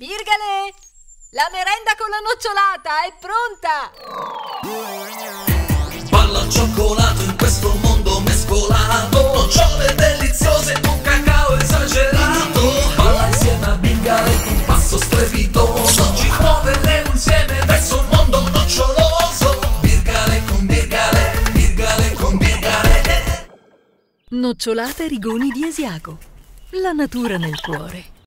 Birgale, la merenda con la nocciolata è pronta! Palla al cioccolato in questo mondo mescolato, nocciole deliziose, un cacao esagerato. Balla insieme a Birgale con un passo strepitoso, ci muoveremo insieme verso un mondo noccioloso. Birgale con Birgale, Birgale con Birgale. Nocciolate Rigoni di Asiago. La natura nel cuore.